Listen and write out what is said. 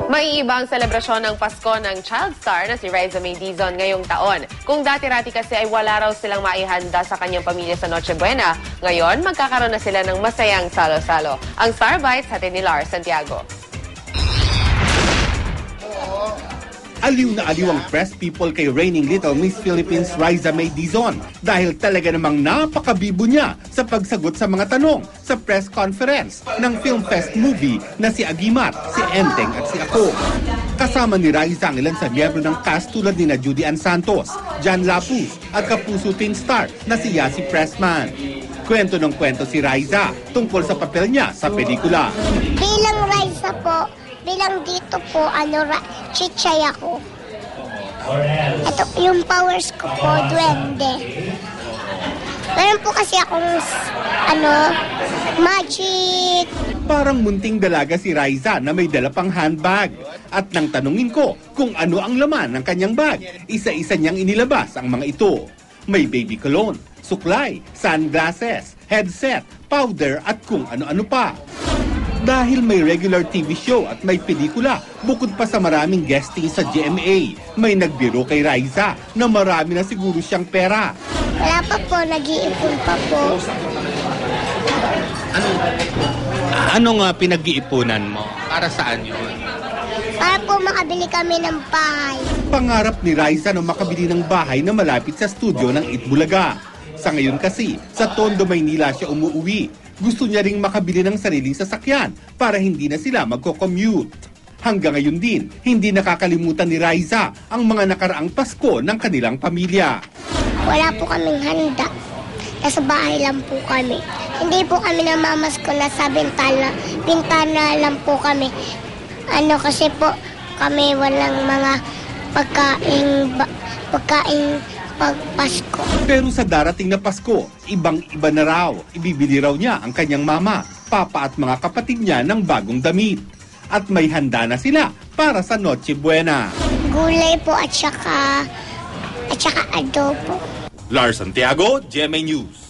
Maiiba ang selebrasyon ng Pasko ng child star na si Riza May Dizon ngayong taon. Kung dati-rati kasi ay wala raw silang maihanda sa kanyang pamilya sa Noche Buena, ngayon magkakaroon na sila ng masayang salo-salo. Ang Star Bites hatid ni Lars Santiago. Aliw na aliw ang press people kay reigning Little Miss Philippines Riza May Dizon dahil talaga namang napakabibo niya sa pagsagot sa mga tanong sa press conference ng Film Fest movie na si Agimat, si Enteng at si Ako. Kasama ni Riza ang ilan sa miyembro ng cast tulad ni Judy Ann Santos, Jan Lapuz at kapuso teen star na si Yasi Pressman. Kwento ng kwento si Riza tungkol sa papel niya sa pelikula. Bilang Riza po, bilang dito po, chichay ako. Ito, yung powers ko po, duwende. Meron po kasi akong, magic. Parang munting dalaga si Riza na may dala pang handbag. At nang tanungin ko kung ano ang laman ng kanyang bag, isa-isa niyang inilabas ang mga ito. May baby cologne, suklay, sunglasses, headset, powder at kung ano-ano pa. Dahil may regular TV show at may pelikula, bukod pa sa maraming guesting sa GMA, may nagbiro kay Riza na marami na siguro siyang pera. Wala pa po, nag-iipon pa po. Anong pinag-iipunan mo? Para saan yun? Para po makabili kami ng bahay. Pangarap ni Riza na makabili ng bahay na malapit sa studio ng Itbulaga. Sa ngayon kasi, sa Tondo, Maynila siya umuwi. Gusto niya ring makabili ng sariling sasakyan para hindi na sila magko-commute. Hanggang ngayon din, hindi nakakalimutan ni Riza ang mga nakaraang Pasko ng kanilang pamilya. Wala po kaming handa. Nasa bahay lang po kami. Hindi po kami namamasko, nasa bintana lang po kami. Kasi po kami walang mga pagkain pagpasko. Pero sa darating na Pasko, ibang-iba na raw. Ibibili raw niya ang kanyang mama, papa at mga kapatid niya ng bagong damit. At may handa na sila para sa Noche Buena. Gulay po at saka adobo. Lars Santiago, GMA News.